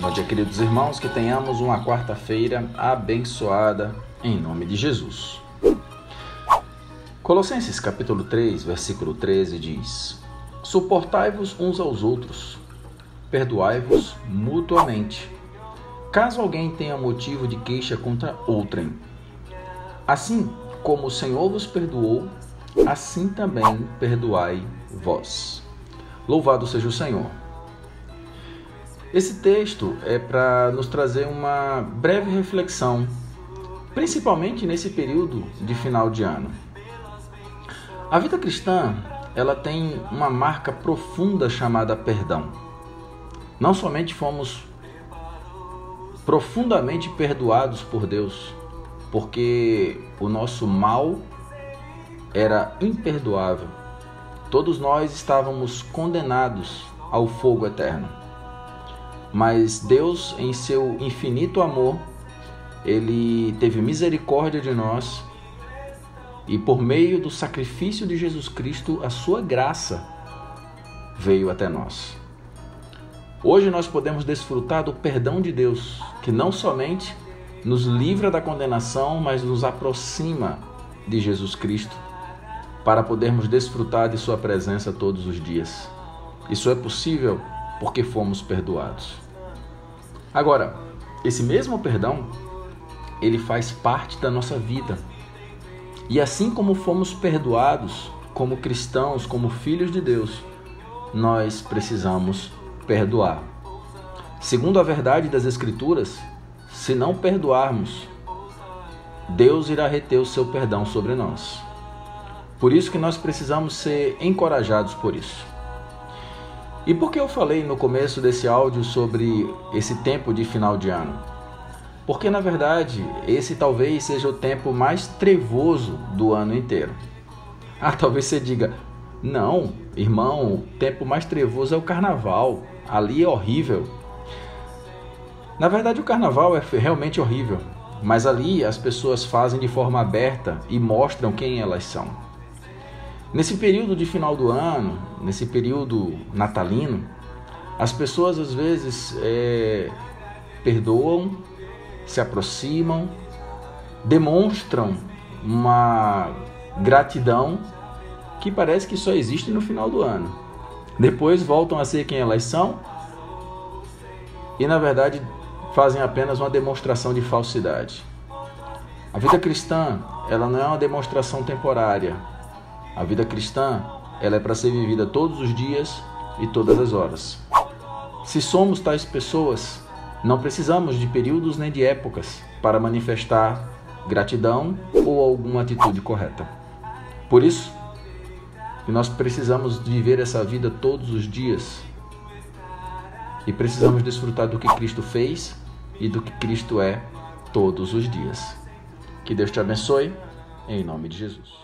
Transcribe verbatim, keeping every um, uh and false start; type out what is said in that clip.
Bom dia, queridos irmãos, que tenhamos uma quarta-feira abençoada em nome de Jesus. Colossenses capítulo três, versículo treze diz: Suportai-vos uns aos outros, perdoai-vos mutuamente, caso alguém tenha motivo de queixa contra outrem. Assim como o Senhor vos perdoou, assim também perdoai vós. Louvado seja o Senhor. Esse texto é para nos trazer uma breve reflexão, principalmente nesse período de final de ano. A vida cristã, ela tem uma marca profunda chamada perdão. Não somente fomos profundamente perdoados por Deus, porque o nosso mal era imperdoável. Todos nós estávamos condenados ao fogo eterno. Mas Deus, em seu infinito amor, Ele teve misericórdia de nós e por meio do sacrifício de Jesus Cristo, a sua graça veio até nós. Hoje nós podemos desfrutar do perdão de Deus, que não somente nos livra da condenação, mas nos aproxima de Jesus Cristo, para podermos desfrutar de sua presença todos os dias. Isso é possível porque fomos perdoados. Agora, esse mesmo perdão, ele faz parte da nossa vida. E assim como fomos perdoados como cristãos, como filhos de Deus, nós precisamos perdoar. Segundo a verdade das Escrituras, se não perdoarmos, Deus irá reter o seu perdão sobre nós. Por isso que nós precisamos ser encorajados por isso. E por que eu falei no começo desse áudio sobre esse tempo de final de ano? Porque, na verdade, esse talvez seja o tempo mais trevoso do ano inteiro. Ah, talvez você diga, não, irmão, o tempo mais trevoso é o carnaval, ali é horrível. Na verdade, o carnaval é realmente horrível, mas ali as pessoas fazem de forma aberta e mostram quem elas são. Nesse período de final do ano, nesse período natalino, as pessoas às vezes é, perdoam, se aproximam, demonstram uma gratidão que parece que só existe no final do ano. Depois voltam a ser quem elas são e, na verdade, fazem apenas uma demonstração de falsidade. A vida cristã, ela não é uma demonstração temporária. A vida cristã, ela é para ser vivida todos os dias e todas as horas. Se somos tais pessoas, não precisamos de períodos nem de épocas para manifestar gratidão ou alguma atitude correta. Por isso, que nós precisamos viver essa vida todos os dias e precisamos desfrutar do que Cristo fez e do que Cristo é todos os dias. Que Deus te abençoe, em nome de Jesus.